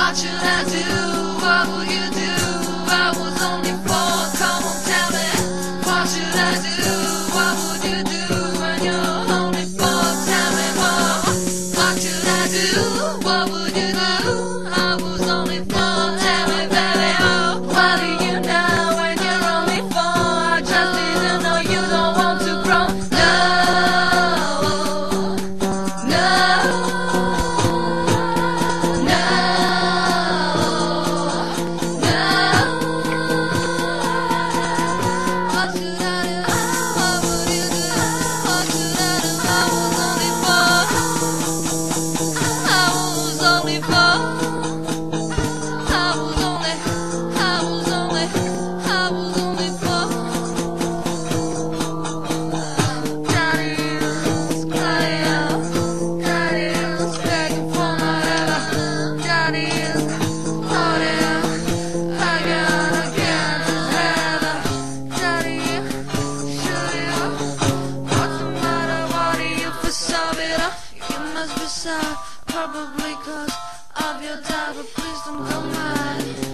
What should I do? What will you do? I was only four, come on tell me. What should I do? What would you do when you're only four? Tell me more. What should I do? What would you do? I was only four, tell me baby. Oh, what do you know when you're only four? I just didn't know you don't want to grow. No, no. You must be sad, probably cause of your dad, but please don't go mad.